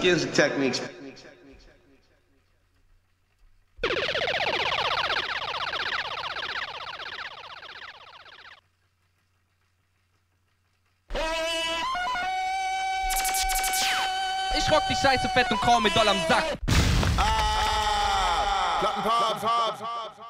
skills and techniques. Ich rock die Scheiße fett und kaum mit Doll am Sack. Plattenpapst.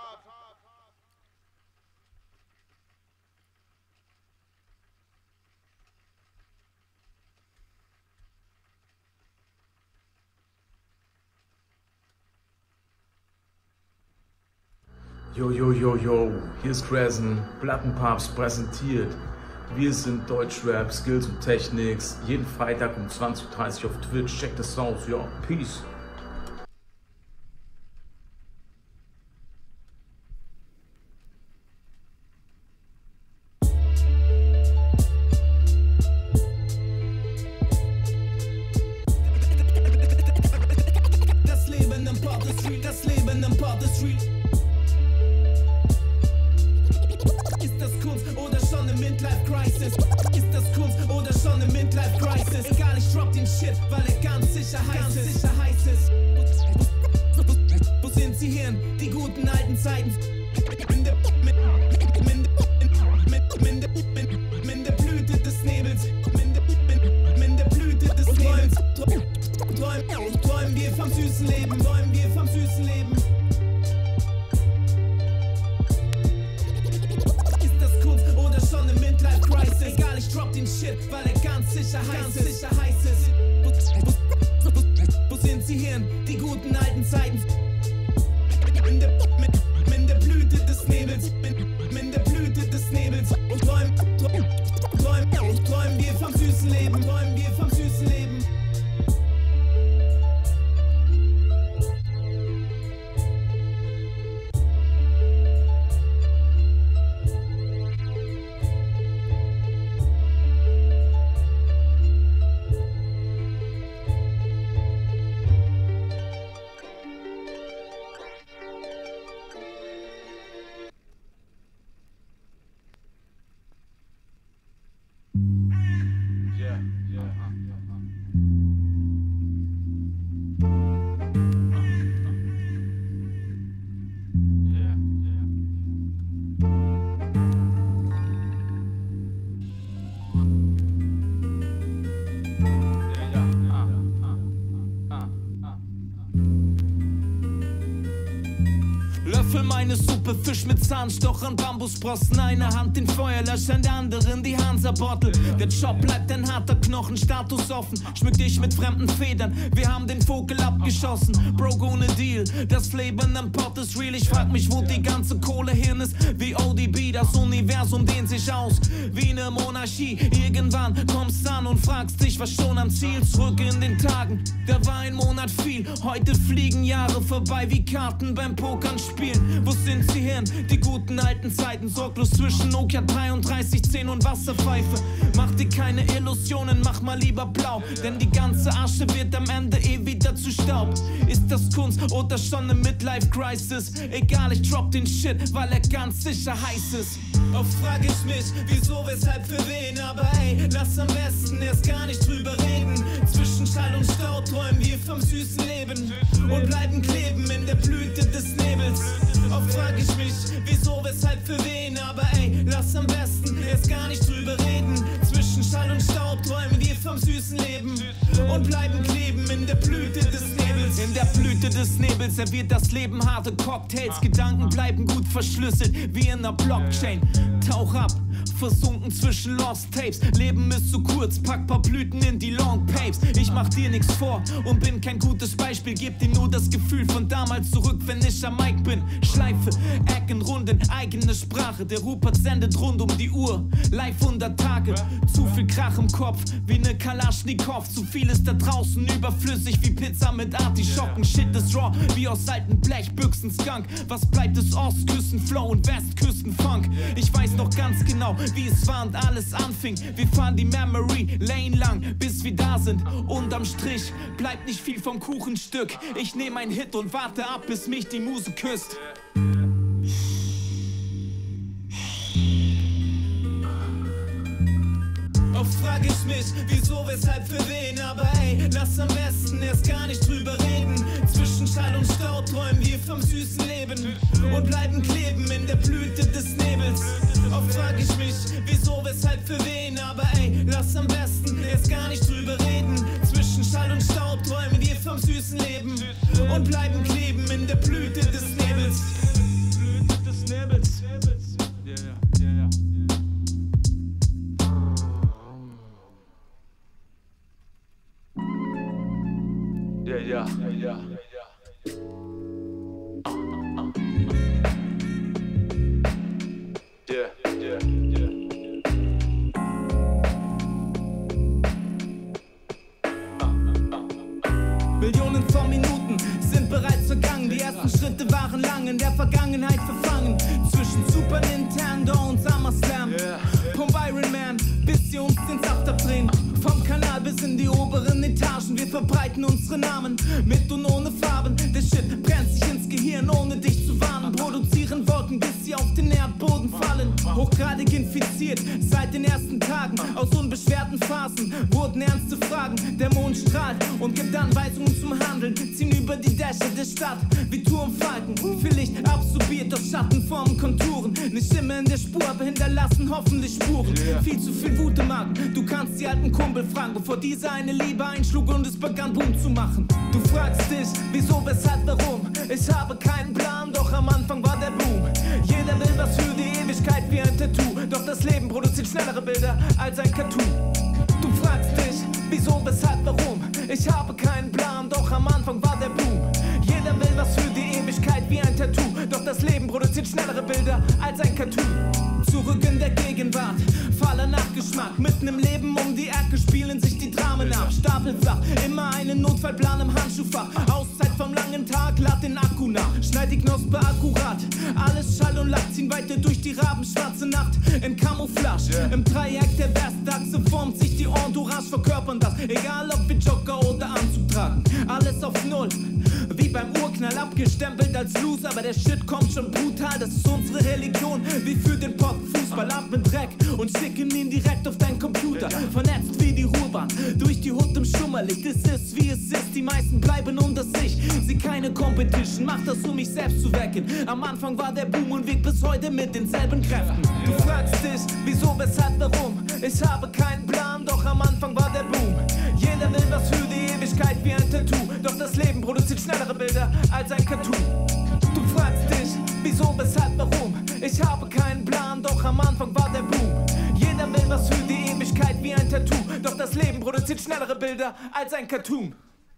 Yo, hier ist Crescent, Plattenpapst präsentiert. Wir sind Deutschrap, Skills und Techniks. Jeden Freitag um 20:30 Uhr auf Twitch. Check das aus, ja. Peace. Das Leben im Port the Street, das Leben im Port the Street. Ist das Kunst oder schon eine Midlife-Crisis? Ist das Kunst oder schon eine Midlife-Crisis? Egal, ich drop den Shit, weil er ganz sicher heiß ist. Wo sind sie hin? Die guten alten Zeiten. In der Blüte des Nebels. In der Blüte des Nebels. Träumen wir vom süßen Leben. Träumen wir vom süßen Leben. Schon eine Midlife-Crisis. Egal, ich drop den Shit, weil er ganz sicher heiß ist. Wo sind sie hin? Die guten alten Zeiten. In der Blüte des Nebels. In der Blüte des Nebels. Und träumen wir vom süßen Leben. Träumen wir vom süßen Leben. Löffel meine Suppe, Fisch mit Zahnstochern, Bambussprossen. Eine Hand den Feuerlöscher, in der anderen die Hansa-Bottle. Der Job bleibt ein harter Knochen, Status offen. Schmück dich mit fremden Federn, wir haben den Vogel abgeschossen. Broke ohne Deal, das Leben im Pott ist real. Ich frag mich, wo die ganze Kohle hin ist. Wie ODB, das Universum dehnt sich aus. Wie eine Monarchie, irgendwann kommst an und fragst dich, was schon am Ziel. Zurück in den Tagen, da war ein Monat viel. Heute fliegen Jahre vorbei wie Karten beim Pokern spielen. Wo sind sie hin? Die guten alten Zeiten. Sorglos zwischen Nokia 3310 und Wasserpfeife. Mach dir keine Illusionen, mach mal lieber blau. Denn die ganze Asche wird am Ende wieder zu Staub. Ist das Kunst oder schon eine Midlife-Crisis? Egal, ich drop den Shit, weil er ganz sicher heiß ist. Oft frag ich mich, wieso, weshalb, für wen. Aber ey, lass am besten erst gar nicht drüber reden. Zwischen Schall und Stau träumen wir vom süßen Leben und bleiben kleben in der Blüte des Nebels. Oft frag ich mich, wieso, weshalb, für wen. Aber ey, lass am besten erst gar nicht drüber reden. Zwischen Schall und Staub träumen wir vom süßen Leben und bleiben kleben in der Blüte des Nebels. In der Blüte des Nebels serviert das Leben harte Cocktails. Gedanken bleiben gut verschlüsselt wie in einer Blockchain. Tauch ab, versunken zwischen Lost Tapes. Leben ist zu kurz, pack paar Blüten in die Long Papes. Ich mach dir nix vor und bin kein gutes Beispiel. Geb dir nur das Gefühl von damals zurück, wenn ich am Mic bin. Schleife, Ecken, Runden, eigene Sprache. Der Rupert sendet rund um die Uhr, live 100 Tage. Zu viel Krach im Kopf, wie ne Kalaschnikow. Zu viel ist da draußen überflüssig, wie Pizza mit Artischocken. Shit ist raw, wie aus alten Blechbüchsen Skunk. Was bleibt ist Ostküsten-Flow und Westküsten-Funk. Ich weiß noch ganz genau, wie es war und alles anfing. Wir fahren die Memory Lane lang, bis wir da sind. Unterm Strich bleibt nicht viel vom Kuchenstück. Ich nehm ein Hit und warte ab, bis mich die Muse küsst. Oft frag ich ich mich, wieso, weshalb, für wen. Aber ey, lass am besten erst gar nicht drüber reden. Zwischen Schall und Staub träumen wir vom süßen Leben und bleiben kleben in der Blüte des Nebels. Oft frag ich mich, wieso, weshalb, für wen. Aber ey, lass am besten erst gar nicht drüber reden. Zwischen Schall und Staub träumen wir vom süßen Leben und bleiben kleben in der Blüte des Nebels. Blüte des Nebels. Yeah. Millionen von Minuten sind bereits vergangen. Die ersten Schritte waren lang in der Vergangenheit verfangen. Zwischen Super Nintendo und SummerSlam. Vom Iron Man, bis sie uns den Saft abdrehen. Vom Kanal bis in die oberen Etagen. Wir verbreiten unsere Namen mit und ohne Farben. Der Shit brennt sich ins Gehirn, ohne dich zu warnen. Produzieren Wolken, bis sie auf den Erdboden fallen. Hochgradig infiziert, seit den ersten Tagen. Aus unbeschwerten Phasen wurden ernste Fragen. Der Mond strahlt und gibt Anweisungen zum Handeln. Ziehen über die Dächer der Stadt wie Turmfalken. Viel Licht absorbiert aus Schattenformen, Konturen. Eine Stimme in der Spur, aber hinterlassen hoffentlich Spuren. Viel zu viel Wut im Magen. Du kannst die alten Kumpel fragen, bevor diese eine Liebe einschlug und es begann Boom zu machen. Du fragst dich, wieso, weshalb, warum? Ich habe keinen Plan, doch am Anfang war der Boom. Jeder will was für die Ewigkeit wie ein Tattoo. Doch das Leben produziert schnellere Bilder als ein Cartoon. Du fragst dich, wieso, weshalb, warum? Ich habe keinen Plan, doch am Anfang war der Boom. Jeder will was für die Ewigkeit wie ein Tattoo. Doch das Leben produziert schnellere Bilder als ein Cartoon. Zurück in der Gegenwart, fahler Nachgeschmack. Mitten im Leben um die Ecke spielen sich die Dramen ab. Stapelflach, immer einen Notfallplan im Handschuhfach. Auszeit vom langen Tag, lad den Akku nach. Schneid die Knospe akkurat, alles Schall und Lack. Ziehen weiter durch die rabenschwarze Nacht in Camouflage. Im Dreieck der Westachse formt sich die Entourage. Verkörpern das, egal ob wir Jogger oder Anzug tragen. Alles auf Null, wie beim Urknall abgestempelt als Loser. Aber der Shit kommt schon brutal, das ist unsere Religion. Wie für den Pop Fußball ab mit Dreck und schicken ihn direkt auf deinen Computer. Vernetzt wie die Ruhrbahn, durch die Hut im Schummerlicht. Es ist wie es ist, die meisten bleiben unter sich. Sie keine Competition, macht das, um mich selbst zu wecken. Am Anfang war der Boom und Weg bis heute mit denselben Kräften. Du fragst dich, wieso, weshalb, warum? Ich habe keinen Plan, doch am Anfang war der Boom. Jeder will was für die Ewigkeit wie ein Tattoo. Doch das Leben produziert schnellere Bilder als ein Cartoon. Du fragst dich, wieso, weshalb, warum? Ich habe keinen Plan, doch am Anfang war der Boom. Jeder will was für die Ewigkeit wie ein Tattoo. Doch das Leben produziert schnellere Bilder als ein Cartoon.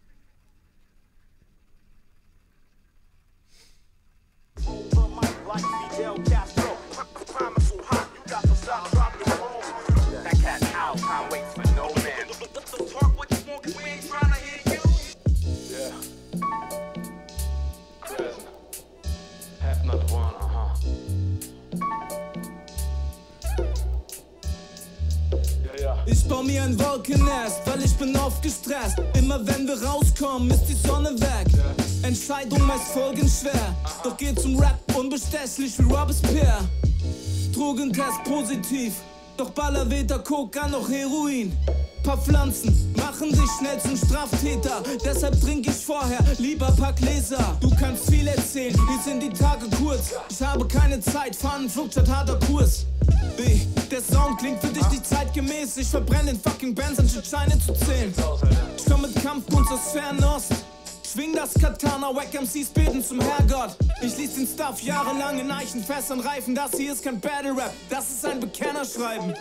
Ich baue mir ein Wolkennest, weil ich bin oft gestresst. Immer wenn wir rauskommen, ist die Sonne weg. Entscheidung meist folgenschwer, doch geht zum Rap unbestechlich wie Robespierre. Drogentest positiv, doch baller weder Coca noch Heroin. Paar Pflanzen machen dich schnell zum Straftäter, deshalb trink ich vorher lieber paar Gläser. Du kannst viel erzählen, hier sind die Tage kurz. Ich habe keine Zeit, fahren Flucht statt harter Kurs. Der Sound klingt für dich nicht zeitgemäß. Ich verbrenne den fucking Bands, anstatt Scheine zu zählen. Ich komm mit Kampfkunst aus Fernost. Schwing das Katana, Wack MCs beten zum Herrgott. Ich lies den Stuff jahrelang in Eichenfässern reifen. Das hier ist kein Battle Rap, das ist ein Bekennerschreiben.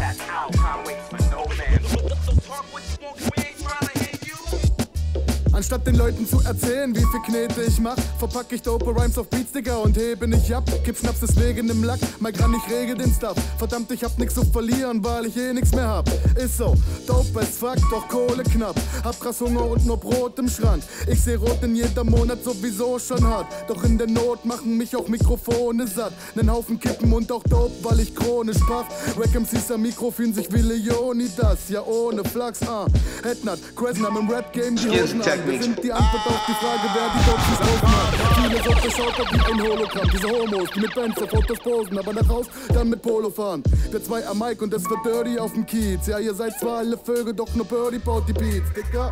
Anstatt Statt den Leuten zu erzählen, wie viel Knete ich mach, verpack ich dope Rhymes auf Beats, Digga, und hebe nicht ab. Kipp Schnaps deswegen im Lack, mal gar nicht regel den Stuff. Verdammt, ich hab nix zu verlieren, weil ich eh nix mehr hab. Ist so, dope as fuck, doch Kohle knapp. Hab krass Hunger und nur Brot im Schrank. Ich seh rot in jeder Monat sowieso schon hart. Doch in der Not machen mich auch Mikrofone satt. Nen Haufen Kippen und auch dope, weil ich chronisch paff. Wack MCs am Mikro fühlen sich wie Leonidas, ja ohne Flachs, Headnut, Crescent am im Rap-Game die Hosen an. Wir sind die Antwort auf die Frage, wer die Dopes aufmacht. Viele so verschaut wie ein Hologramm. Diese Homos, die mit Bands auf Fotos posen, aber nach Haus dann mit Polo fahren. Wir zwei am Mic und es wird dirty auf dem Kiez. Ja, ihr seid zwar alle Vögel, doch nur Birdie baut die Beats, Digga.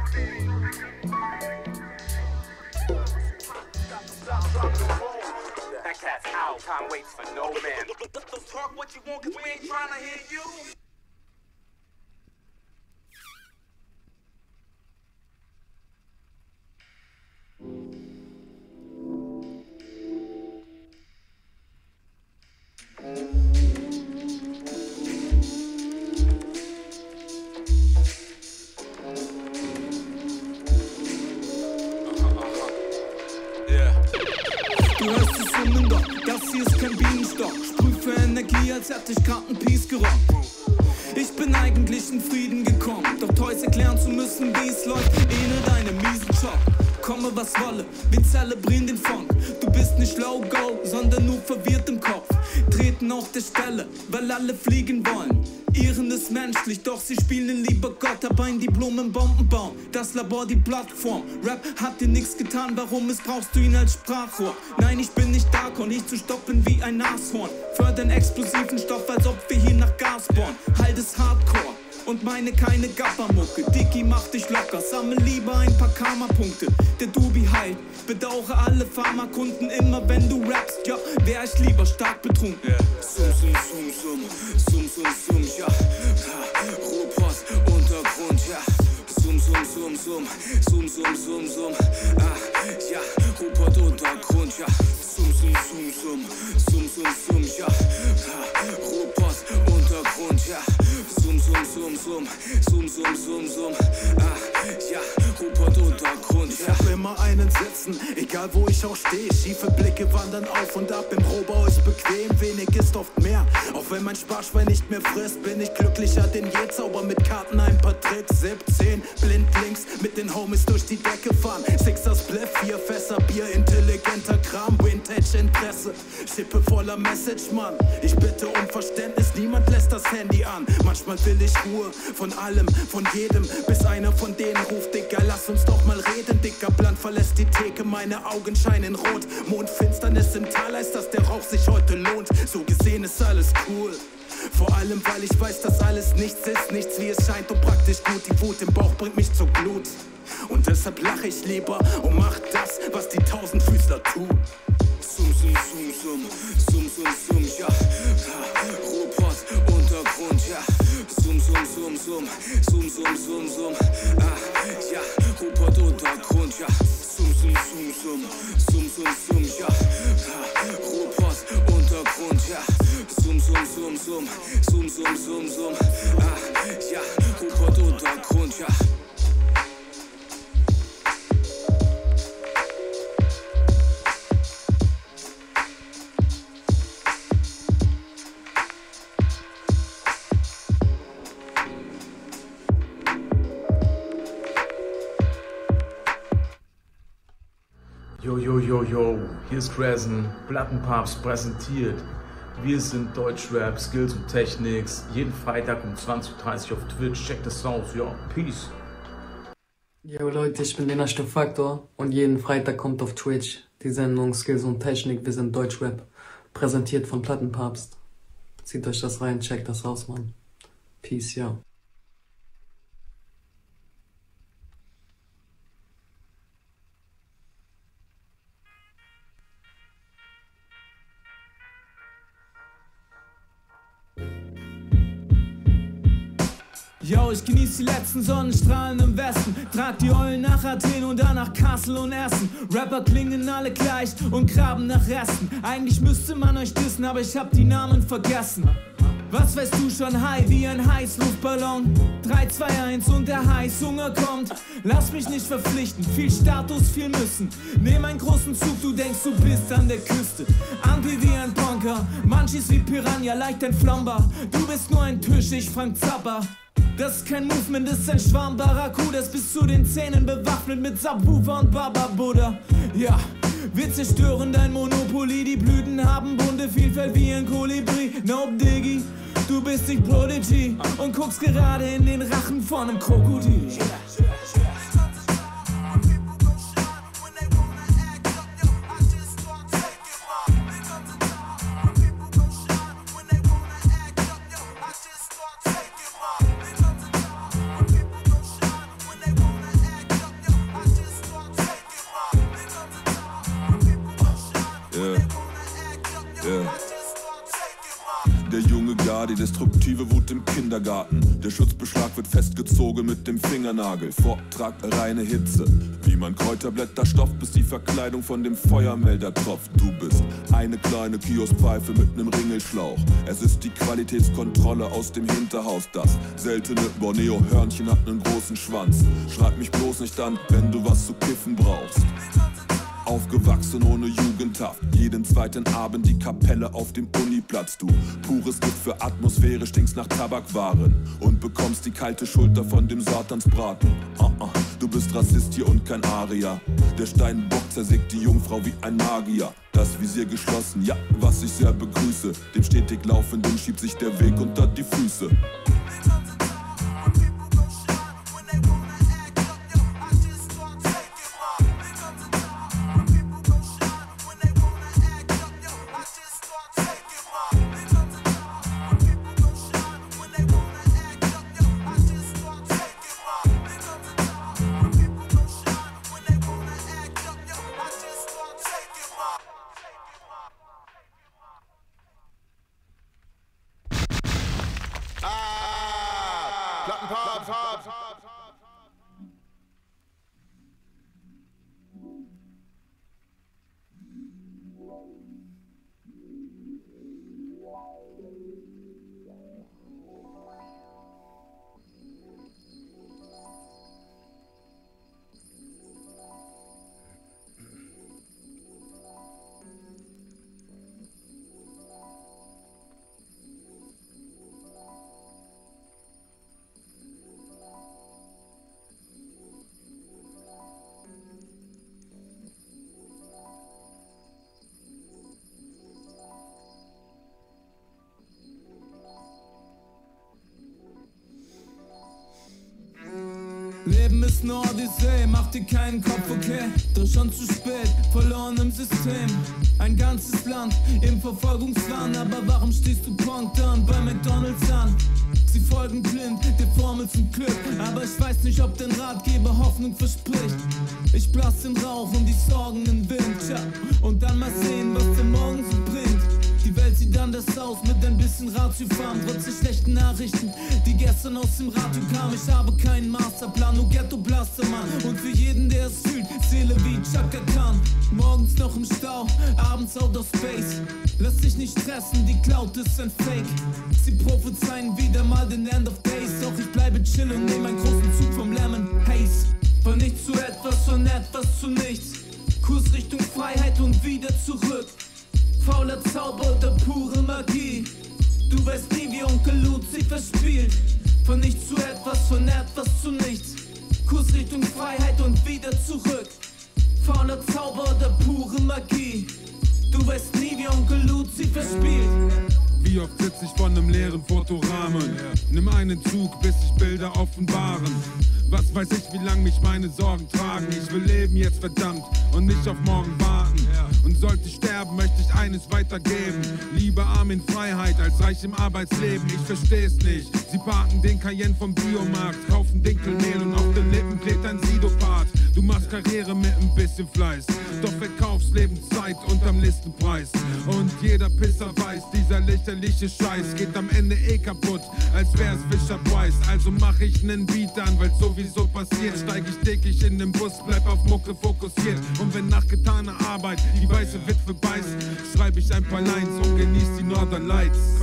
That cat's out, time waits for no man. Talk what you want, cause we ain't trying to hear you. Du hörst es summen doch, das hier ist kein Bienenstock. Sprüh für Energie, als hätte ich grad ein Piece gerockt. Ich bin eigentlich in Frieden gekommen, doch Toys erklären zu müssen, wie es läuft, ähnelt deine miesen Job. Komme was wolle, wir zelebrieren den Funk. Du bist nicht Logo, sondern nur verwirrt im Kopf. Treten auf der Stelle, weil alle fliegen wollen. Ihren ist menschlich, doch sie spielen lieber Gott, dabei in die Blumen Bomben bauen. Das Labor, die Plattform. Rap hat dir nichts getan, warum missbrauchst du ihn als Sprachrohr? Nein, ich bin nicht da, und nicht zu stoppen wie ein Nashorn. Fördern explosiven Stoff, als ob wir hier nach Gas bohren. Halt es Hardcore und meine keine Gappermucke. Dicky, mach dich locker, sammel lieber ein paar Karma-Punkte. Der Dubi heilt, bedauere alle Pharmakunden. Immer wenn du rappst, ja, wär ich lieber stark betrunken. Sum, sum, sum, sum, sum, sum, sum, ja. Ruhrpott, Untergrund, ja. Sum, sum, sum, sum, sum, sum, sum, sum. Ja, Ruhrpott, Untergrund, ja. Sum, sum, sum, sum, sum, sum, sum, ja. Ruhrpott, Untergrund, ja. Sum, sum, sum, sum, sum, sum, sum, sum. Ja, Ruhrpott, Untergrund, ja. Ich hab immer einen sitzen, egal wo ich auch stehe. Schiefe Blicke wandern auf und ab, im Rohbau ist bequem, wenig ist oft mehr. Auch wenn mein Sparschwein nicht mehr frisst, bin ich glücklicher denn je. Zauber mit Karten, ein paar Tricks, 17, blind links, mit den Homies durch die Decke fahren. Sixer Spliff, 4 Fässer Bier, intelligenter Kram, Vintage Interesse, Schippe voller Message, Mann. Ich bitte um Verständnis, niemand lässt das Handy an. Manchmal will ich Ruhe, von allem, von jedem, bis einer von denen ruft, Digga, lass uns doch mal reden. Dicker Blunt verlässt die Theke, meine Augen scheinen rot. Mondfinsternis im Tal heißt, dass der Rauch sich heute lohnt. So gesehen ist alles cool. Vor allem, weil ich weiß, dass alles nichts ist, nichts wie es scheint und praktisch gut. Die Wut im Bauch bringt mich zur Glut. Und deshalb lache ich lieber und mach das, was die Tausendfüßler tun. Sum, sum, sum, sum, sum, sum, sum, ja. Ruhrpott, Untergrund, ja. Sum, sum, sum, sum, sum, sum, sum, sum. Ja, Ruhrpott, Untergrund, ja. Sum, sum, sum, sum, sum, sum, sum, ja. Ruhrpott, Untergrund, ja. Sum, sum, sum, sum, sum, sum, sum, sum. Ja, Ruhrpott, Untergrund, ja. Yo, yo, yo, yo, hier ist Crescent, Plattenpapst präsentiert. Wir sind Deutschrap, Skills und Technics. Jeden Freitag um 20:30 Uhr auf Twitch. Check das aus, ja, peace. Yo Leute, ich bin Lena Faktor und jeden Freitag kommt auf Twitch die Sendung Skills und Technik. Wir sind Deutschrap, präsentiert von Plattenpapst. Zieht euch das rein, checkt das aus, Mann. Peace, ja. Yo, ich genieß die letzten Sonnenstrahlen im Westen. Trag die Eulen nach Athen und dann nach Kassel und Essen. Rapper klingen alle gleich und graben nach Resten. Eigentlich müsste man euch dissen, aber ich hab die Namen vergessen. Was weißt du schon, high wie ein Heißluftballon? 3, 2, 1 und der Heißhunger kommt. Lass mich nicht verpflichten, viel Status, viel müssen. Nehm einen großen Zug, du denkst, du bist an der Küste. Anti wie ein Punker, Manchis wie Piranha, leicht entflammbar. Du bist nur ein Tisch, ich Frank Zappa. Das ist kein Movement, das ist ein Schwarm Barracudas. Bis zu den Zähnen bewaffnet mit Subwoofer und Baba Buddha. Ja, wir zerstören dein Monopoly. Die Blüten haben bunte Vielfalt wie ein Kolibri. Nope, Diggi, du bist nicht Prodigy und guckst gerade in den Rachen von einem Krokodil. Die destruktive Wut im Kindergarten. Der Schutzbeschlag wird festgezogen mit dem Fingernagel. Vortrag reine Hitze. Wie man Kräuterblätterstoff, bis die Verkleidung von dem Feuermelder tropft. Du bist eine kleine Kioskpfeife mit nem Ringelschlauch. Es ist die Qualitätskontrolle aus dem Hinterhaus. Das seltene Borneo-Hörnchen hat nen großen Schwanz. Schreib mich bloß nicht an, wenn du was zu kiffen brauchst. Aufgewachsen ohne Jugendhaft, jeden zweiten Abend die Kapelle auf dem Uniplatz. Du pures Gift für Atmosphäre, stinkst nach Tabakwaren und bekommst die kalte Schulter von dem Satansbraten. Du bist Rassist hier und kein Arier. Der Steinbock zersägt die Jungfrau wie ein Magier. Das Visier geschlossen, ja, was ich sehr begrüße. Dem stetig Laufenden schiebt sich der Weg unter die Füße. Leben ist ne Odyssee, mach dir keinen Kopf, okay? Doch schon zu spät, verloren im System. Ein ganzes Land im Verfolgungswahn, aber warum stehst du punktan bei McDonalds an? Sie folgen blind der Formel zum Glück, aber ich weiß nicht, ob dein Ratgeber Hoffnung verspricht. Ich blass den Rauch und die Sorgen in Wind, tja, und dann mal sehen, was der Morgen so bringt. Die Welt sieht anders aus mit ein bisschen Ratio fahren, trotz der schlechten Nachrichten, die gestern aus dem Radio kamen. Ich habe keinen Masterplan, nur Ghetto-Blaster, Mann. Und für jeden, der es fühlt, Seele wie Chaka Khan. Morgens noch im Stau, abends out of space. Lass dich nicht stressen, die Cloud ist ein Fake. Sie prophezeien wieder mal den End of Days. Doch ich bleibe chill und nehme einen großen Zug vom Lemon Haze. Von nichts zu etwas, von etwas zu nichts. Kurs Richtung Freiheit und wieder zurück. Fauler Zauber oder pure Magie. Du weißt nie, wie Onkel Lucifer spielt. Von nichts zu etwas, von etwas zu nichts. Kurs Richtung Freiheit und wieder zurück. Fauler Zauber oder pure Magie. Du weißt nie, wie Onkel Lucifer spielt. Wie oft sitz ich vor nem leeren Fotorahmen? Nimm einen Zug, bis sich Bilder offenbaren. Was weiß ich, wie lang mich meine Sorgen tragen. Ich will leben jetzt, verdammt, und nicht auf morgen warten. Und sollte ich sterben, möchte ich eines weitergeben. Lieber arm in Freiheit, als reich im Arbeitsleben. Ich versteh's nicht. Sie parken den Cayenne vom Biomarkt, kaufen Dinkelmehl und auf den Lippen klebt ein Sidopat. Du machst Karriere mit ein bisschen Fleiß, doch verkaufst Lebenszeit unterm Listenpreis. Und jeder Pisser weiß, dieser lächerliche Scheiß geht am Ende eh kaputt, als wär's Fisher Price. Also mach ich nen Beat an, weil's sowieso passiert. Steig ich täglich in den Bus, bleib auf Mucke fokussiert. Und wenn nach getaner Arbeit die weiße Witwe beißt, schreib ich ein paar Lines und genieß die Northern Lights.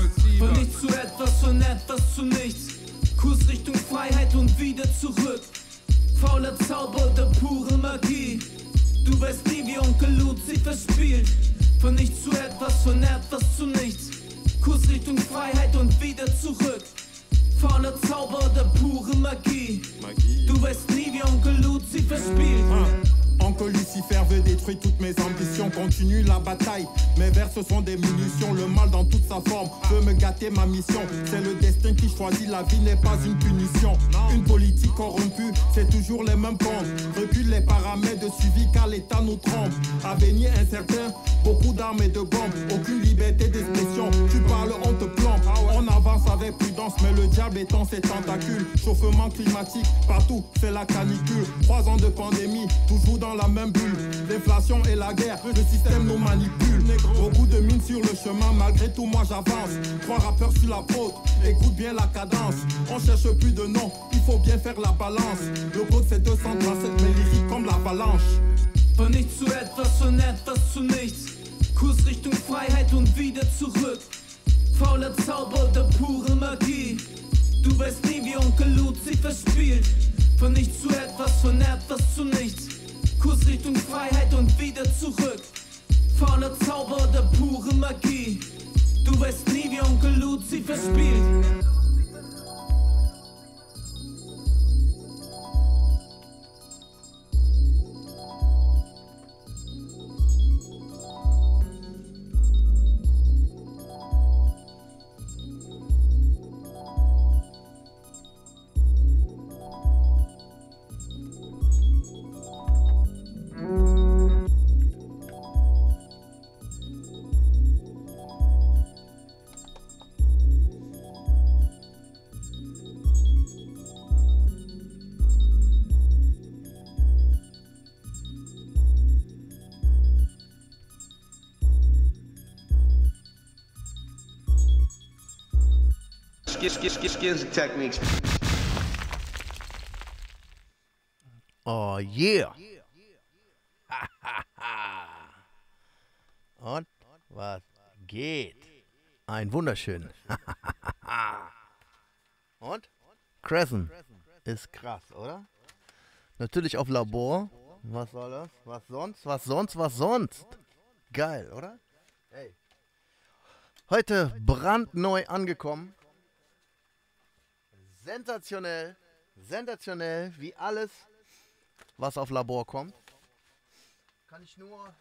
Von nichts zu etwas, von etwas zu nichts. Kurs Richtung Freiheit und wieder zurück. Fauler Zauber der pure Magie. Du weißt nie, wie Onkel Lucifer spielt. Von nichts zu etwas, von etwas zu nichts. Kurs Richtung Freiheit und wieder zurück. Fauler Zauber der pure Magie. Du weißt nie, wie Onkel Lucifer spielt. Oncle Lucifer veut détruire toutes mes ambitions. Continue la bataille, mes vers ce sont des munitions. Le mal dans toute sa forme veut me gâter ma mission. C'est le destin qui choisit, la vie n'est pas une punition. Une politique corrompue, c'est toujours les mêmes comptes. Recule les paramètres de suivi car l'État nous trompe. Avenir incertain, beaucoup d'armes et de bombes. Aucune liberté d'expression, tu parles, on te plombe. On avance avec prudence, mais le diable étend ses tentacules. Chauffement climatique, partout c'est la canicule. 3 ans de pandémie, toujours dans la même bulle. L'inflation et la guerre, le système nous manipule. Beaucoup de mines sur le chemin, malgré tout moi j'avance. 3 rappeurs sur la côte, écoute bien la cadence. On cherche plus de noms, il faut bien faire la balance. Le code c'est 237, mais lyrique comme l'avalanche. Von nichts zu etwas, von etwas zu nichts. Kurs Richtung Freiheit und wieder zurück. Fauler Zauber der pure Magie. Du weißt nie, wie Onkel Lucifer spielt. Von nichts zu etwas, von etwas zu nichts. Kurs Richtung Freiheit und wieder zurück. Fauler Zauber der pure Magie. Du weißt nie, wie Onkel Lucifer spielt. Skills and techniques. Oh yeah. Und was geht? Ein wunderschön. Und? Crescent ist krass, oder? Natürlich auf Labor. Was soll das? Was sonst? Was sonst? Was sonst? Geil, oder? Hey. Heute brandneu angekommen. Sensationell. Sensationell, wie alles, was auf Labor kommt. Kann ich nur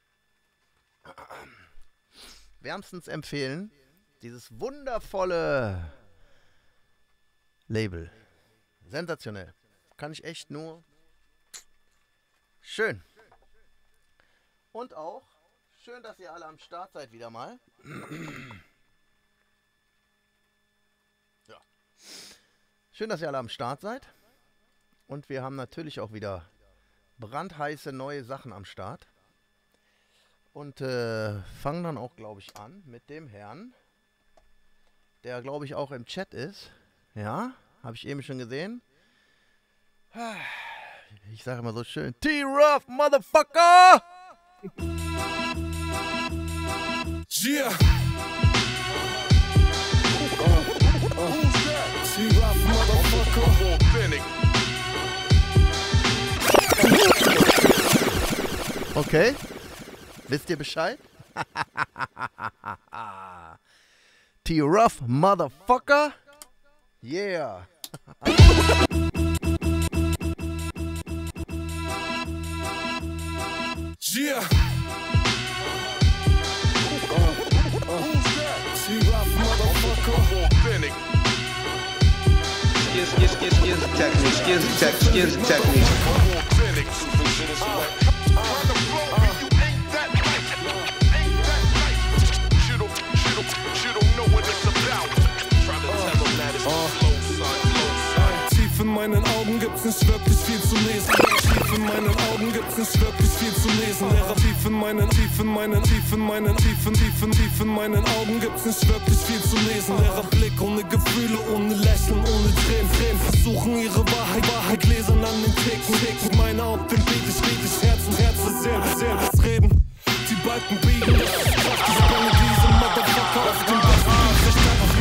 wärmstens empfehlen. Dieses wundervolle Label. Sensationell. Kann ich echt nur. Schön. Und auch schön, dass ihr alle am Start seid wieder mal. Ja. Schön, dass ihr alle am Start seid. Und wir haben natürlich auch wieder brandheiße neue Sachen am Start. Und fangen dann auch, glaube ich, an mit dem Herrn, der, glaube ich, auch im Chat ist. Ja, habe ich eben schon gesehen. Ich sage immer so schön, T-Rough, Motherfucker! Yeah! T-Rough, Motherfucker! Okay, wisst ihr Bescheid? T-Rough, Motherfucker! Yeah! Yeah! T-Rough, Motherfucker! Authentic! Skills and techniques. Authentic! Tief in meinen Augen gibt's nicht wirklich viel zu lesen. Tief in meinen Augen gibt's nicht wirklich viel zu lesen. Tief in meinen Augen gibt's nicht wirklich viel zu lesen. Leerer Blick ohne Gefühle, ohne Lächeln, ohne Tränen. Versuchen ihre Wahrheit gläsern an den Theken. Meine auf dem Beat, ich red dich Herz und Herz, sehr reden. Die Balken biegen, ich bringe diese Motherfucker auf den besten Beat.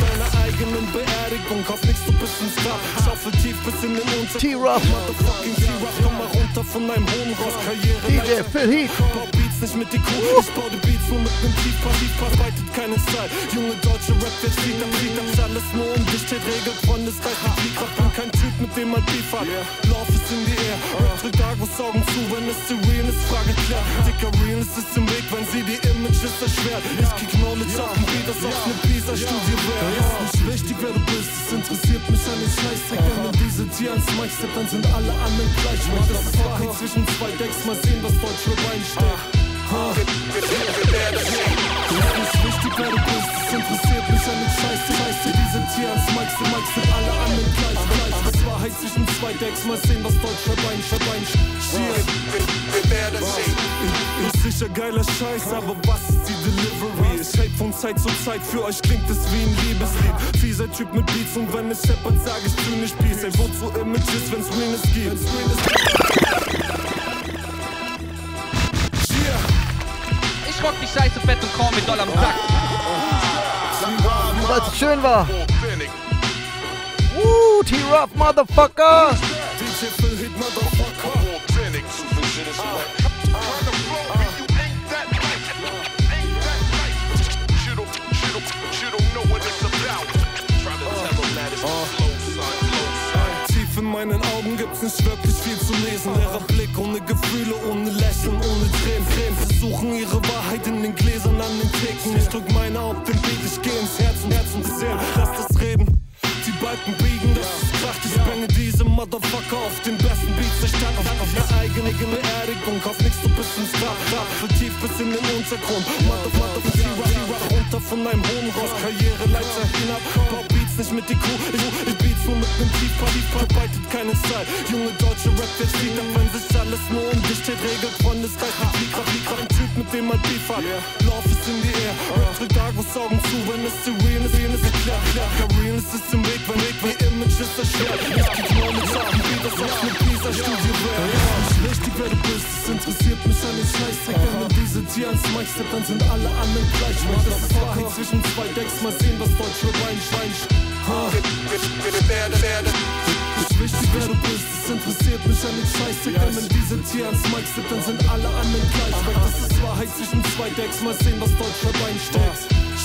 kauf nix, du bist ins Grab. Schaufel tief bis in den Untergrund. T-Rough. Motherfucking T-Rough, komm mal runter von deinem hohen Ross. Karriere DJ Phil Heath. Bau Beats nicht mit die Crew, ich bau die Beats nur mit nem Tiefpass. Tiefpass weitet keinen Style. Junge deutsche Rap, der zieht am Beat, das alles nur um dich, steht Regel von des Reich mit Fliehkraft. Bin kein Typ, mit dem man Beef hat. Lauf ist in die Air, Rap drückt Agos Augen zu, wenn es zu real ist, Frage klar. Dicker Realness ist im Weg, wenn sie die Images erschwert. Ich kick Knowledge auf dem Beat, das auf ne Pisa-Studie wäre. Ist nicht wichtig, wer du bist, es interessiert mich an den Scheißdreck. Wenn diese Tier ans Mic steppt, dann sind alle anderen gleich. Das ist Wahrheit zwischen zwei Decks, mal sehen, was Deutschrap einsteckt. Ist nicht wichtig, wer du bist, es interessiert mich an den Scheiße. Diese Tier ans Mic sind alle anderen gleich. Das ist Wahrheit zwischen zwei Decks, mal sehen, was Deutschrap einsteckt. Ist sicher geiler Scheiß, aber was ist die Delivery? Ich hate von Zeit zu Zeit, für euch klingt es wie ein Liebeslied. Fieser Typ mit Beats und wenn es scheppert, sag ich zynisch Peace. Ey, wozu Images, wenn's Realness gibt? Ich rock die Scheiße fett und kaum mit Dollar am Sack. Weil es schön war. T-Rough, Motherfucker. DJ Phil Heath, Motherfucker. Tief in meinen Augen gibt's nicht wirklich viel zu lesen. Leerer Blick, ohne Gefühle, ohne Lächeln, ohne Tränen. Versuchen ihre Wahrheit in den Gläsern an den Theken. Ich drück meine auf den Beat, ich geh ins Herz und Seelen. Lass das reden. Die Balken biegen, das ist Kraft. Ich bänge diese Motherfucker auf den besten Beats der Stadt. Auf eine eigene Beerdigung, kauf nix, du bist ins Grab. Tief bis in den Untergrund. Motherfucker, T-Rough, runter von einem hohen Ross. Karriereleiter hinab, bau Beats nicht mit die Crew. Ich Beats nur mit nem Tiefpass, weitet keinen Style. Junge deutsche Rap, der zieht ab, wenn sich alles nur um dich steht. Regel von des Reich mit Fliehkraft. Ein Typ, mit dem man Beef hat. Lauf ist in die Air, Rap drückt Agos Augen zu, wenn es zu real ist, klar. Realness ist im Weg. Wie Images erschwert. Ich kick Knowledge auf dem Beat, das auf ne Pisa-Studie wäre. Ist nicht wichtig, wer du bist, es interessiert mich an den Scheißdreck. Wenn diese Tier ans Mic steppt, dann sind alle anderen gleich. Das ist Wahrheit zwischen zwei Decks, mal sehen, was Deutschrap einsteigt. Ist wichtig, wer du bist, es interessiert mich an den Scheißdreck. Wenn diese Tier ans Mic steppt, dann sind alle anderen gleich. Das ist Wahrheit zwischen zwei Decks, mal sehen, was Deutschrap einsteigt.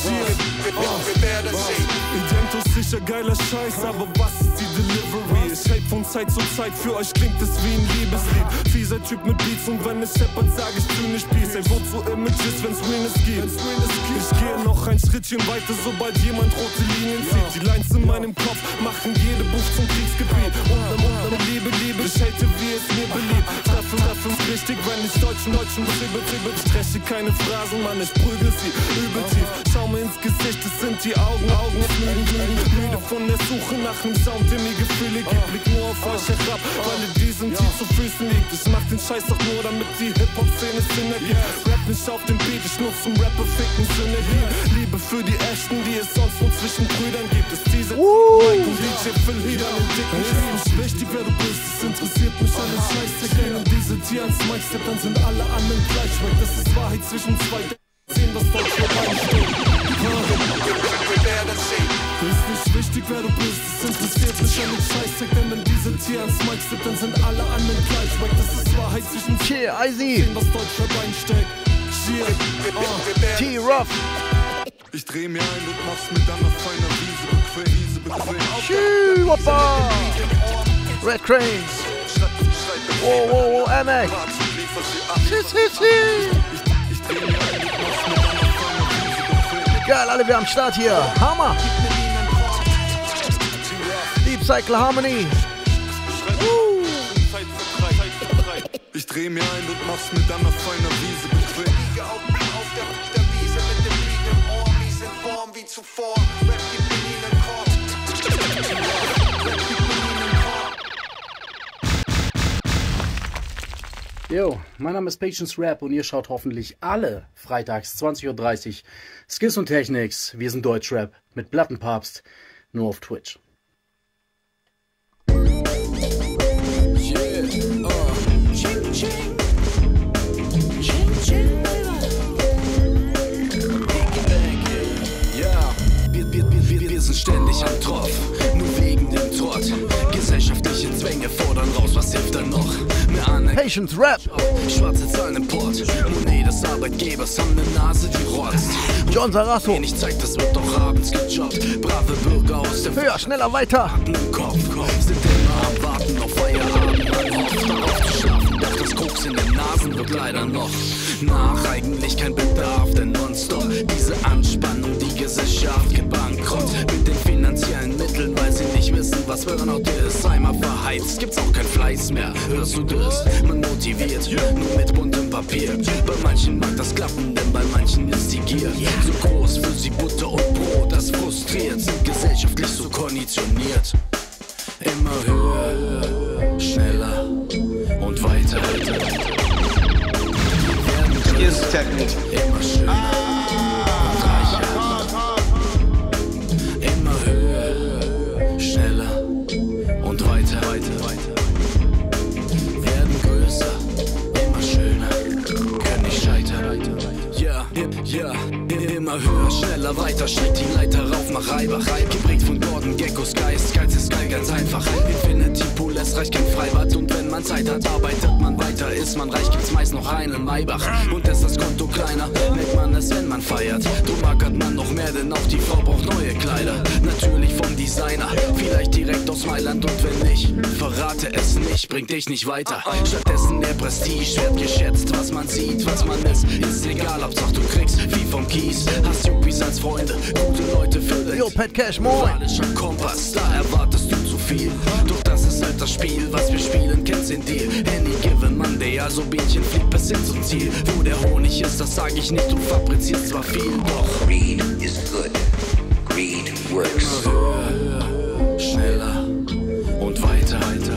Ihr denkt euch sicher geiler Scheiß, aber was ist die Delivery? Ich hate von Zeit zu Zeit, für euch klingt es wie ein Liebeslied. Fieser Typ mit Beats und wenn es scheppert, sag ich zynisch Peace. Ey, wozu Images, wenn's Realness gibt? Ich gehe noch ein Schrittchen weiter, sobald jemand rote Linien zieht. Die Lines in meinem Kopf machen jede Buch zum Kriegsgebiet. Und Liebe, ich hate, wie es mir beliebt. Treffen richtig, wenn ich Deutschen betriebe. Ich spreche keine Phrasen, Mann, ich prügel sie übel tief. Schau mir ins Gesicht, es sind die Augen müde von der Suche nach nem Sound, der mir Gefühle gibt. Blick nur auf euch herab, weil ihr diesem Tief zu Füßen liegt. Ich mach den Scheiß doch nur, damit die Hip-Hop-Szene Sinn ergibt. Rap nicht auf dem Beat, ich nutz zum Rapper ficken Synergie. Liebe für die Echten, die es sonst nur zwischen Brüdern gibt. Ist diese Mike und DJ Phil Heath an den dicken Schienen. Ist wichtig, wer du bist, es interessiert mich an den Scheißdreck. Wenn diese Tier ans Mic steppt, dann sind alle anderen gleich. Das ist Wahrheit zwischen zwei Decks. Sehen, was Deutschrap einsteht. Ist nicht wichtig, wer du bist, es interessiert mich an den Scheißdreck. Wenn diese Tier ans Mic steppt, dann sind alle anderen gleich. Das ist Wahrheit zwischen Chill, Easy. Sehen, was Deutschrap einsteckt. T-Rough. Ich dreh mir ein und mach's mit einer feiner Wiese bequem. Schü, Woppa. Red Cranes. Wow, MX. Geil, alle wir am Start hier. Hammer. Deep Cycle Harmony. Ich dreh mir ein und mach's mit einer feiner Wiese bequem. Auf der Wiese mit dem Beat im Ohr, mies in Form wie zuvor. Rap gibt mir nie nen Korb. Yo, mein Name ist Patience Rap und ihr schaut hoffentlich alle freitags 20:30 Uhr Skills und Technics. Wir sind Deutschrap mit Plattenpapst, nur auf Twitch. Wir sind ständig am Tropf, nur wir Patience Rap. Schwarze Zahlen im Port, Money des Arbeitgebers haben eine Nase, die rotzt. John Sarasso. Nicht zeigt, das wird doch abends gejobbt. Brave Bürger aus der Höher, schneller, weiter. Im Kopf sind immer am Warten auf Feierabend. Man hofft darauf zu schlafen, doch das Koks in den Nasen wird leider noch nach. Eigentlich kein Bedarf, denn nonstop diese Anspannung, die Gesellschaft geht bankrott mit den finanziellen Mitteln, weil sie nicht wissen, was Burnout ist. Einmal verheizt, gibt's auch kein Fleiß mehr. Hörst du das? Man motiviert, nur mit buntem Papier. Bei manchen mag das klappen, denn bei manchen ist die Gier so groß für sie Butter und Brot. Das frustriert, sind gesellschaftlich so konditioniert. Immer höher, schneller und weiter. Skills Techniques. Immer schöner und reicher. Immer höher, schneller und weiter. Werden größer, immer schöner, können nicht scheitern. Ja, immer höher, schneller, weiter. Steigt die Leiter rauf, mach Reibach. Geprägt von Gordon Geckos Geist. Geiz ist geil, ganz einfach. Infinity Pool, es reicht kein Freibad. Und wenn man Zeit hat, arbeitet man weiter. Ist man reich, gibt's meist noch einen Maybach. Und ist das Konto kleiner, merkt man es, wenn man feiert. Drum ackert man noch mehr, denn auch die Frau braucht neue Kleider. Natürlich vom Designer, vielleicht direkt aus Mailand. Und wenn nicht, verrate es nicht, bringt dich nicht weiter. Stattdessen der Prestige, wird geschätzt, was man sieht, was man ist egal, Hauptsache du kriegst viel vom Kies. Hast Yuppies als Freunde, gute Leute für dich. Yo, Pat Cash, moin. Moralischer Kompass, da erwartest du zu viel. Doch das ist halt das Spiel, was wir spielen, kennst den Deal. Any given Monday, also Bienchen fliegt bis hin zum Ziel. Wo der Honig ist, das sag ich nicht, du fabrizierst zwar viel, doch Greed is good. Greed works. Höher, schneller und weiter.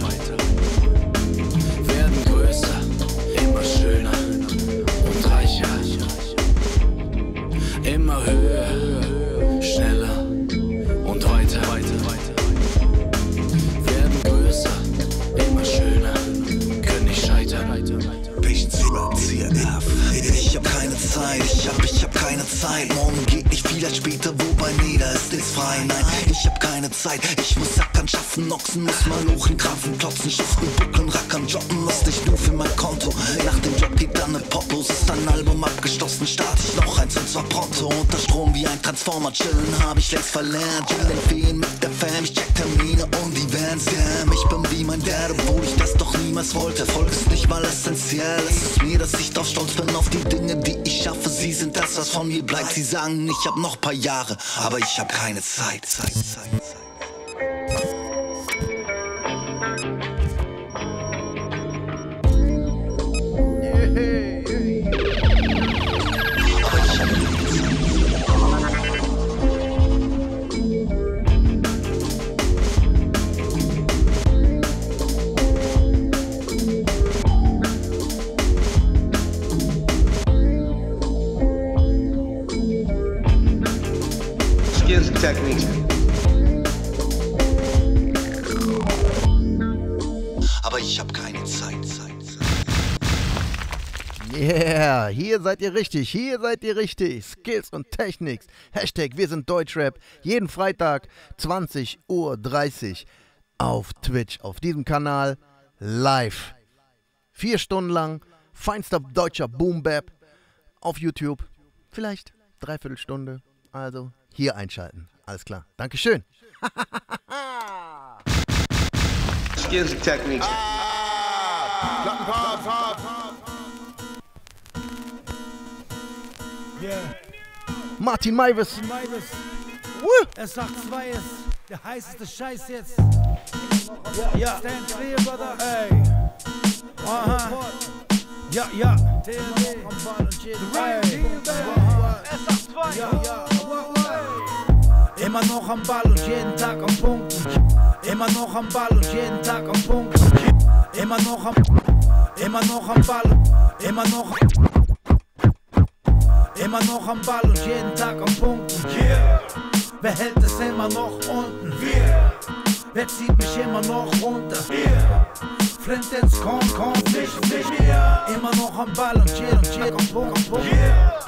Werden größer, immer schöner und reicher. Immer höher, schneller und weiter. Werden größer, immer schöner, können nicht scheitern. Patience Rap, CRF. Ich hab keine Zeit, ich hab keine Zeit. Morgen geht nicht, vielleicht später, wobei nee, da ist nichts frei. Nein, ich hab keine Zeit, ich muss sackern, schaffen, Ochsen, muss mal lochen, krampfen, klotzen, schuften, buckeln, rackern, jobben, lustig nur für mein Konto. Nach dem Job geht dann ne Poplos, ist ein Album abgeschlossen, start ich noch eins und zwar pronto. Unter Strom wie ein Transformer, chillen hab ich längst verlernt. Chillen Feen mit der Fam, ich check Termine und Events. Damn, ich bin wie mein Dad, obwohl ich das doch niemals wollte. Erfolg ist nicht mal essentiell, es ist mir, dass ich doch stolz bin auf die Dinge, die ich schaffe. Sie sind das, was von mir bleibt. Sie sagen, ich hab noch paar Jahre, aber ich hab keine Zeit. Skills Techniques. Aber ich hab keine Zeit. Yeah, hier seid ihr richtig. Skills und Technics. Hashtag wir sind Deutschrap. Jeden Freitag 20:30 Uhr auf Twitch. Auf diesem Kanal live. 4 Stunden lang. Feinster deutscher Boom-Bap. Auf YouTube. Vielleicht 3/4 Stunde. Also hier einschalten. Alles klar. Dankeschön. Skills and Techniques. Yeah. Martin Meiwes. S82 ist der heißeste Scheiß jetzt. Ja. Stand clear, brother. Ey. Aha. Ja. Immer noch am Ball und jeden Tag am Punkt. Immer noch am Ball und jeden Tag am Punkt. Immer noch am Ball. Immer noch am Ball und jeden Tag am Punkt. Wer hält es immer noch unten? Wir. Wer zieht mich immer noch runter? Wir. Flint ins Korn, nicht mehr. Immer noch am Ball und jeden am Punkt.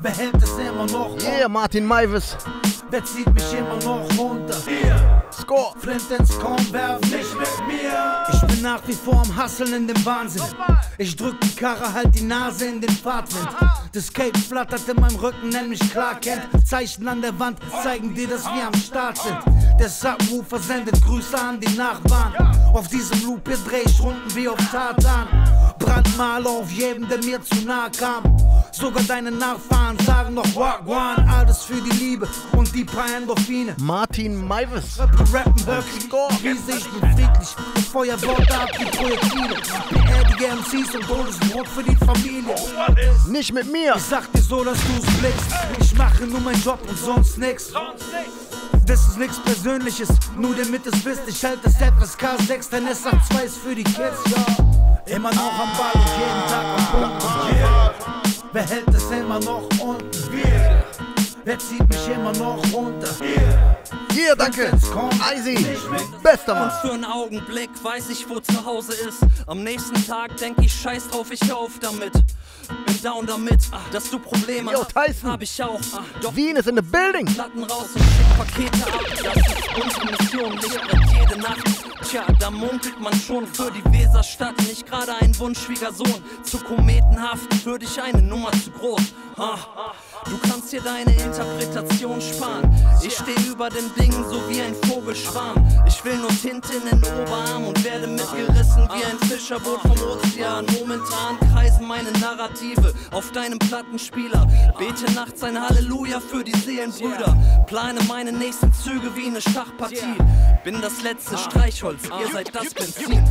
wer hält es immer noch? Yeah, Martin Meiwes. Wer zieht mich immer noch runter? Score. Flint ins Korn werfen, nicht mit mir. Ich bin nach wie vor am Hasseln in dem Wahnsinn. Ich drück die Karre, halt die Nase in den Fahrtwind. Das Cape flattert in meinem Rücken, nenn mich Clark Kent. Zeichen an der Wand zeigen dir, dass wir am Start sind. Der Subwoofer sendet Grüße an die Nachbarn. Auf diesem Loop hier dreh ich Runden wie auf Tartan. Brandmaler auf jedem, der mir zu nahe kam. Sogar deine Nachfahren sagen noch Wagwan. Alles für die Liebe und die paar Endorphine. Martin Meiwes. Rappen wirklich riesig, ich bin friedlich und Feuerworte ab die Projektile. Beerdige MCs und Todesbrot für die Familie. Nicht mit mir. Ich sag dir so, dass du's blickst. Ich mache nur meinen Job und sonst nix. Das ist nichts Persönliches, nur damit es wisst. Ich halte das FSK 6, denn SA2 ist für die Kids, ja. Immer noch am Ball und jeden Tag am Punkt. Yeah. Wer hält es immer noch unten? Wir. Wer zieht mich immer noch runter? Hier, danke. Easy. Bester Mann. Und für einen Augenblick weiß ich, wo zu Hause ist. Am nächsten Tag denk ich, scheiß drauf, ich hör auf damit. Bin down damit, dass du Probleme hast. Hab ich auch. Doch Wien ist in the building. Platten raus und schick Pakete ab. Das ist unsere Mission, Licht brennt jede Nacht. Tja, da munkelt man schon für die Weserstadt. Nicht gerade ein Wunschschwiegersohn. Zu kometenhaft für dich eine Nummer zu groß. Du kannst dir deine Interpretation sparen. Ich steh über den Dingen so wie ein Vogelschwarm. Ich will nur Tinte in den Oberarm und werde mitgerissen wie ein Fischerboot vom Ozean. Momentan kreisen meine Narrative auf deinem Plattenspieler. Bete nachts ein Halleluja für die Seelenbrüder. Plane meine nächsten Züge wie eine Schachpartie. Bin das letzte Streichholz, ihr seid das Benzin.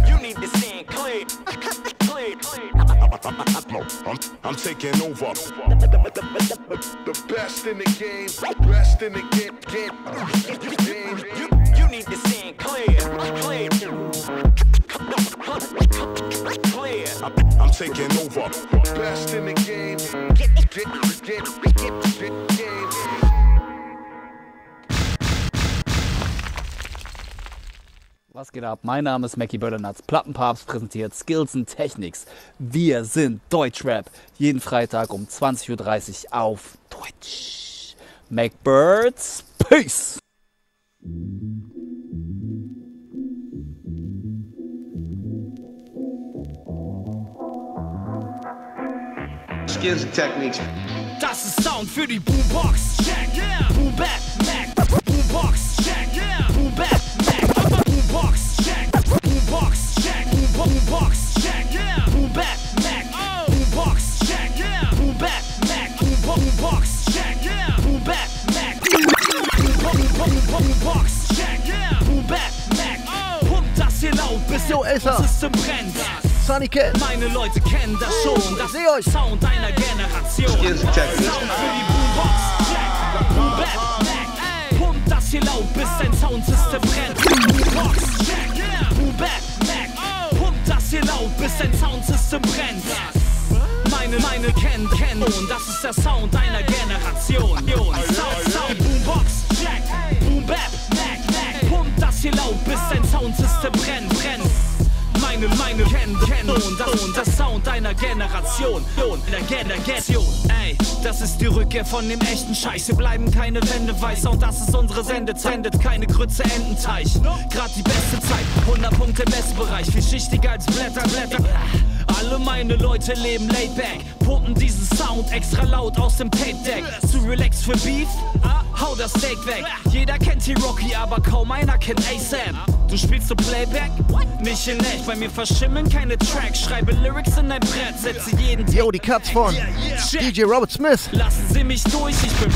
I'm taking over. The best in the game, best in the game. You need to stand clear. I'm taking over. Best in the game. Was geht ab? Mein Name ist Mackie Böllernatz. Plattenpapst präsentiert Skills and Technics. Wir sind Deutschrap. Jeden Freitag um 20:30 Uhr auf Twitch. MacBirds, peace! Skills and Techniques. Das ist Sound für die Boombox. Check, yeah. Boom Bap Mac. Boombox. Check, yeah. Boom Bap Mac. Boombox. Check. Boombox. Check. Boombox. Check, yeah. Boom Bap Mac. Boombox. Check, yeah. Boom Bap Mac. Boombox. Check, yeah. Boom Bap Mac. Boombox. Check, yeah. Boom Bap Mac. Pumpt das hier laut, bis das System brennt. Sunny Cat. Meine Leute kennen das schon. Das ist Sound einer Generation. Sound für die Boombox. Check. Boom Bap Mac. Pumpt das hier laut, bis dein Soundsystem brennt. Boombox. Check. Yeah. Boom Bap Mac. Pumpt das hier laut, bis dein Soundsystem brennt. Meine kennen und das ist der Sound einer Generation. Sound, Boombox. Check. Boom Bap Mac. Pumpt das hier laut, bis dein Soundsystem brennt. Meine kennen und das Sound einer Generation. Ey, das ist die Rückkehr von dem echten Scheiß. Wir bleiben keine Wände weiß und das ist unsere Sendezeit. Keine Grütze Ententeich. Grad die beste Zeit, 100 Punkte im Bestbereich. Viel schichtiger als Blätter. Alle meine Leute leben laid back. Pumpen diesen Sound extra laut aus dem Tape-Deck. Zu relax für Beef? Hau das Steak weg. Jeder kennt T-Rocky, aber kaum einer kennt ASAP. Du spielst so Playback? Nicht in echt, bei mir verschimmeln keine Tracks. Schreibe Lyrics in ein Brett, setze jeden Tag. Yo, die Cuts von DJ Robert Smith. Lassen Sie mich durch, ich bin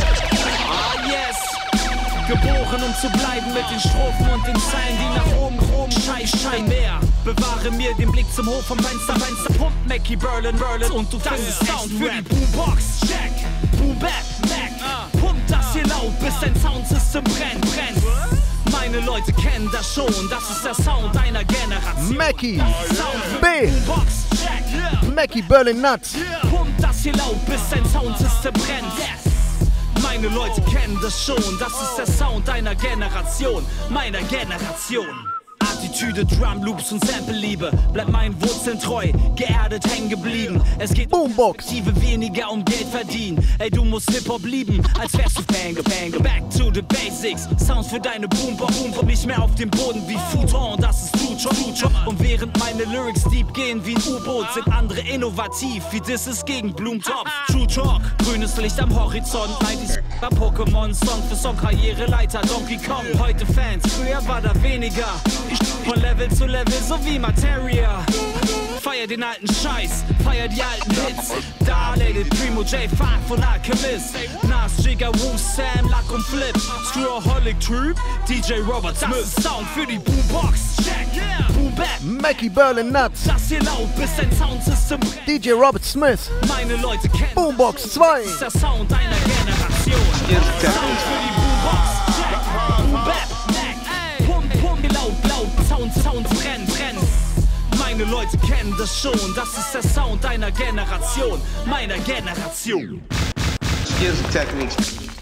yes. Geboren, um zu bleiben mit den Strophen und den Zeilen, die nach oben schein mehr. Bewahre mir den Blick zum Hof vom Fenster. Pumpt Mackie Berlin und du findest Sound für die Boombox. Check, Boom Bap Mac. Pumpt das hier laut, bis dein Soundsystem brennt. Meine Leute kennen das schon, das ist der Sound einer Generation. Mackie B. Mackie Berlin Nuts. Pumpt das hier laut, bis dein Soundsystem brennt. Meine Leute kennen das schon, das ist der Sound einer Generation, meiner Generation. Attitüde, Drum Loops und Sample-Liebe. Bleib meinen Wurzeln treu, geerdet hängen geblieben. Es geht Boombox, weniger um Geld verdienen. Ey, du musst Hip-Hop lieben, als wärst du Banger. Back to the basics, Sounds für deine Boombox. Nicht mehr auf dem Boden wie Futon, das ist Future. Und während meine Lyrics deep gehen wie ein U-Boot, sind andere innovativ, wie das ist gegen Blumentopf. True Talk, grünes Licht am Horizont, 90s Pokémon, Song für Song, Karriereleiter, Donkey Kong. Heute Fans, früher war da weniger. Ich von Level zu Level, so wie Materia. Feier den alten Scheiß, feier die alten Hits. Dilated, Primo J5 von Alchemist. Nas, Jigga, Wu, Sam, Lack und Flip. Screwaholic Troop, DJ Robert Smith. Sound für die Boombox, check, yeah. Boom Bap, Mackie Berlin Nuts. Das hier laut, bis dein Soundsystem DJ Robert Smith. Meine Leute kennen Boombox 2. Das ist der Sound einer Generation. Sound für die Boombox, check. Boom Bap, Pump, laut, Sound, brennen. Meine Leute kennen das schon, das ist der Sound einer Generation, meiner Generation. Skills and techniques.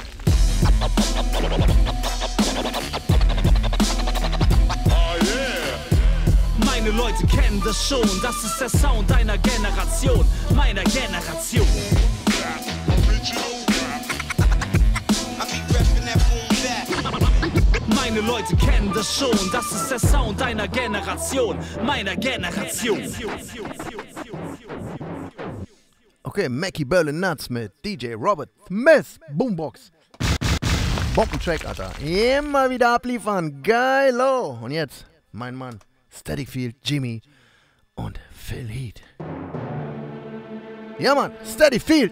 Meine Leute kennen das schon, das ist der Sound einer Generation, meiner Generation. Meine Leute kennen das schon, das ist der Sound einer Generation, meiner Generation. Okay, Mackie Berlin Nuts mit DJ Robert Smith, Boombox. Bombentrack, Alter. Immer wieder abliefern, geilo. Und jetzt, mein Mann, Static Field, Jimmy und Phil Heath. Ja, Mann, Static Field.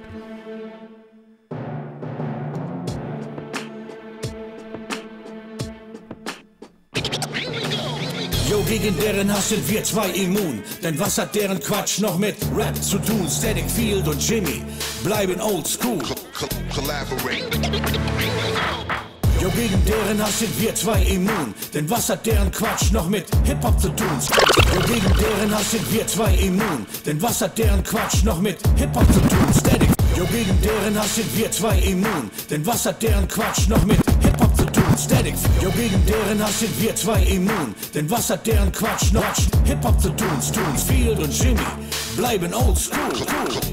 Jo, gegen deren Hass sind wir zwei immun. Denn was hat deren Quatsch noch mit Rap zu tun? Static Field und Jimmy bleiben old school. Jo, gegen deren Hass sind wir zwei immun. Denn was hat deren Quatsch noch mit Hip-Hop zu tun? Jo, gegen deren Hass sind wir zwei immun. Denn was hat deren Quatsch noch mit Hip-Hop zu tun? Static. Jo, gegen deren Hass sind wir zwei immun. Denn was hat deren Quatsch noch mit Hip-Hop zu tun? Static. Jo, gegen deren Hass sind wir zwei immun. Denn was hat deren Quatsch noch Hip-Hop zu tun? Field und Jimmy bleiben old school.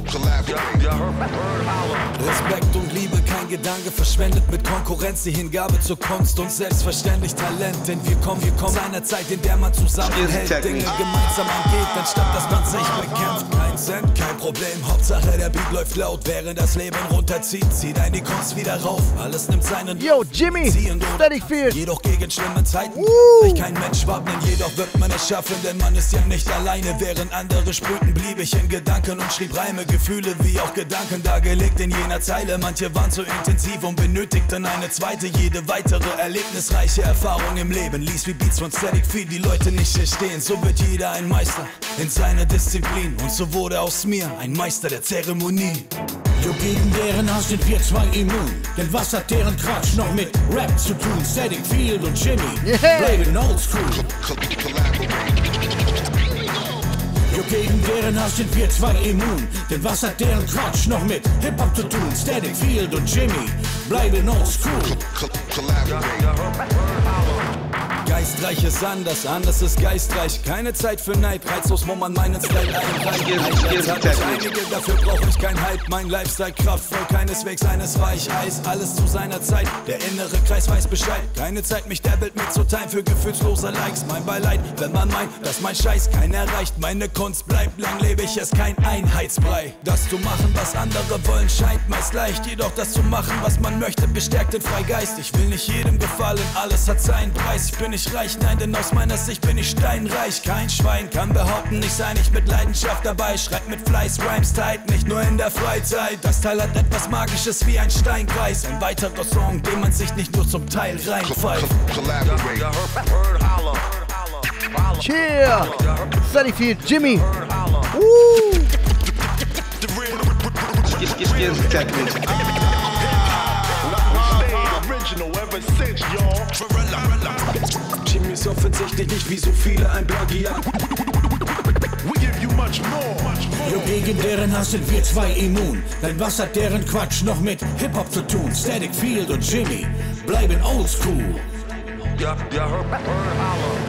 Respekt und Liebe, kein Gedanke verschwendet mit Konkurrenz, die Hingabe zur Kunst und selbstverständlich Talent. Denn wir kommen zu einer Zeit, in der man zusammenhält, Dinge gemeinsam angeht, anstatt dass man sich bekämpft. Kein Cent, kein Problem, Hauptsache der Beat läuft laut, während das Leben runterzieht, zieht ein die Kunst wieder rauf. Alles nimmt seinen Yo, Jimmy, Static Field. Jedoch gegen schlimme Zeiten sich kein Mensch wappnen, jedoch wird man es schaffen, denn man ist ja nicht alleine. Während andere sprühten, blieb ich in Gedanken und schrieb Reime, Gefühle wie auch Gedanken dargelegt in jener Zeile. Manche waren zu intensiv und benötigten eine zweite. Jede weitere erlebnisreiche Erfahrung im Leben ließ wie Beats von Static Field die Leute nicht verstehen. So wird jeder ein Meister in seiner Disziplin und so wurde aus mir ein Meister der Zeremonie. Jo, gegen deren Hass sind wir zwei immun. Denn was hat deren Quatsch noch mit Rap zu tun? Static Field und Jimmy bleiben old school. Jo, gegen deren Hass sind wir zwei immun. Denn was hat deren Quatsch noch mit Hip-Hop zu tun? Static Field und Jimmy bleiben old school. Geistreich ist anders ist geistreich. Keine Zeit für Neid, reizlos, wo man meinen Style einreicht. Einige, dafür brauch ich kein Hype. Mein Lifestyle kraftvoll, keineswegs eines Weicheis. Alles zu seiner Zeit, der innere Kreis weiß Bescheid. Keine Zeit, mich der Welt mitzuteilen für gefühlslose Likes. Mein Beileid, wenn man meint, dass mein Scheiß keinen erreicht. Meine Kunst bleibt langlebig, es kein Einheitsbrei. Das zu machen, was andere wollen, scheint meist leicht. Jedoch das zu machen, was man möchte, bestärkt den Freigeist. Ich will nicht jedem gefallen, alles hat seinen Preis. Ich bin nicht reich, nein, denn aus meiner Sicht bin ich steinreich. Kein Schwein kann behaupten, ich sei nicht mit Leidenschaft dabei. Schreib mit Fleiß, Rhymes tight, nicht nur in der Freizeit. Das Teil hat etwas Magisches wie ein Steinkreis. Ein weiterer Song, den man sich nicht nur zum Teil reinpfeift. Cheer! Static Field, Jimmy! Skills and techniques. Jimmy ist offensichtlich nicht wie so viele ein Plagiat. Jo, gegen deren Hass sind wir zwei immun. Denn was hat deren Quatsch noch mit Hip-Hop zu tun? Static Field und Jimmy bleiben old school.